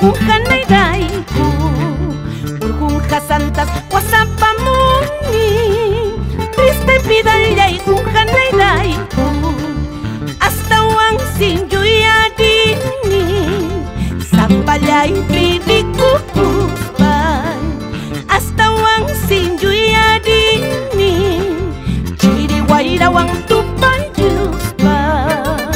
kunjanayrayku urqunqa santas wasapamuni triste vidallay kunjanayrayku astawan sinlluyarini sapallaypi rikukuspay astawan sinlluyarini chiriwayrawan tupayuspay.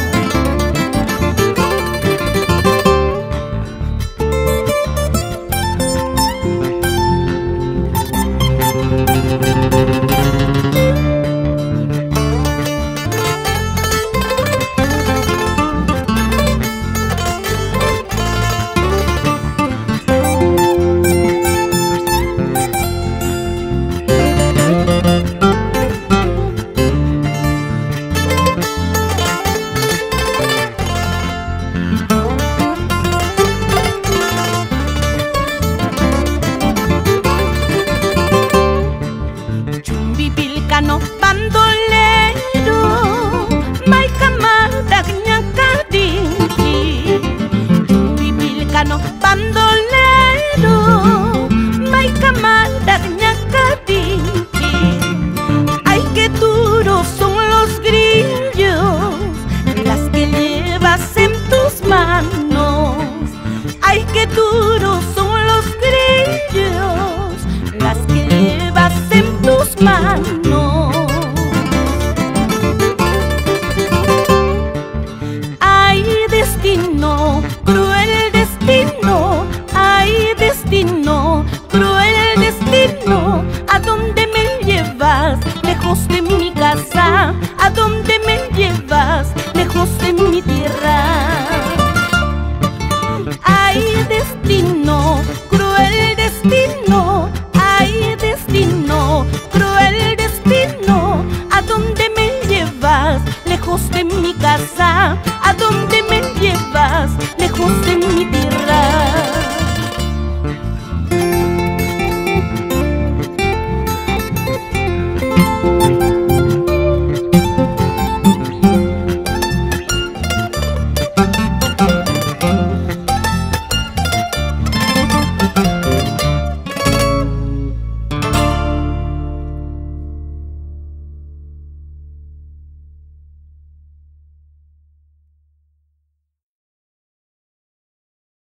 Bandolero, maikamada ñakadinki. Chumbivilcano bandolero, maikamada ñakadinki. Ay, qué duros son los grillos, las que llevas en tus manos. Ay, qué duros son los grillos, las que llevas en tus manos. Destino, cruel destino, ay destino, cruel destino, ¿a dónde me llevas? Lejos de mi casa, ¿a dónde me llevas? Lejos de mi tierra.